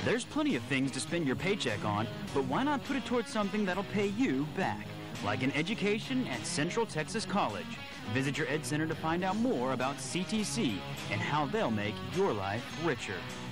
There's plenty of things to spend your paycheck on, but why not put it towards something that'll pay you back? Like an education at Central Texas College. Visit your Ed Center to find out more about CTC and how they'll make your life richer.